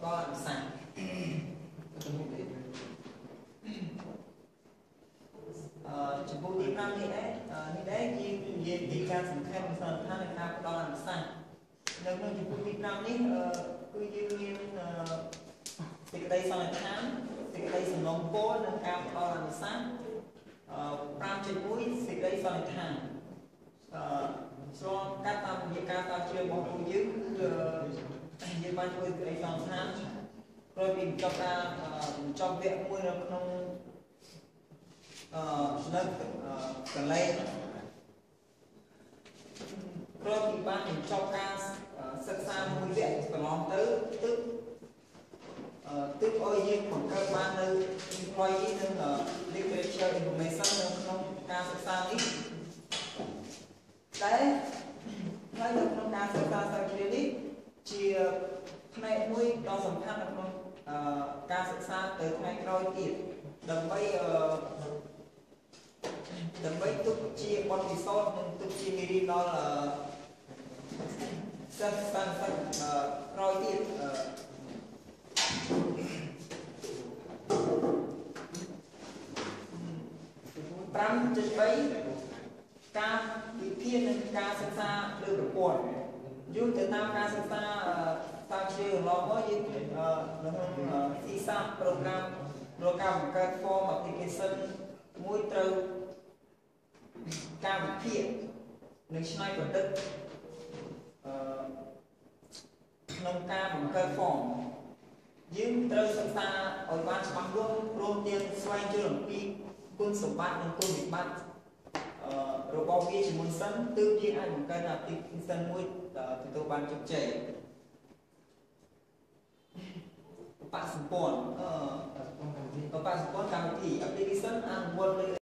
ដល់អនុសាសន៍ចំពោះទី5នេះដែរយើងនិយាយពីការសំខាន់នៃសារឋាននៃការផ្ដល់អនុសាសន៍នៅក្នុងចំពោះទី5នេះគឺយើងមានសេចក្តីសន្និដ្ឋានសេចក្តីសំណូមពរនិងការផ្ដល់អនុសាសន៍5.1 សេចក្តីសន្និដ្ឋានស្របកាត់តាមរយៈការតាមជឿរបស់ពួកយើងគឺយើងបានធ្វើសេចក្តីសន្និដ្ឋានក្រោយពីបញ្ចប់ការបញ្ចប់វគ្គមួយនៅក្នុងនៅកន្លែងក្រោយពីបានបញ្ចប់ការសិក្សាមួយវគ្គកន្លងទៅទើបឲ្យយើងបង្កើតបាននៅ employee និង literature information នៅក្នុងការសិក្សានេះតែហើយនៅក្នុងការសិក្សាស្រាវជ្រាវនេះជាផ្នែកមួយដ៏សំខាន់នៅក្នុងការសិក្សាទៅថ្ងៃក្រោយទៀតដើម្បីទុកជាបទពិសោធន៍និងទុកជាមេរៀនដល់សិស្សក្រោយទៀត5.3 ការវិភាគនិងការសិក្សាលើប្រព័ន្ធយូរទៅតាមការសិក្សាតាមជ្រើសឡងមកយើងនៅក្នុង CSAP ប្រូក្រាមបង្កើត form application មួយត្រូវការវិភាគនិងច្នៃប្រឌិតក្នុងការបង្កើត form យើងត្រូវសិក្សាឲ្យបានច្បាស់លាស់ព្រមទាំងស្វែងយល់អំពីគុណសម្បត្តិនិងគុណវិបត្តិរបស់វាជាមុនសិនទើបយើងអាចបង្កើត application មួយទទួលបានជោគជ័យបកសម្ព័ន្ធកម្មវិធី application អនុវត្តលើ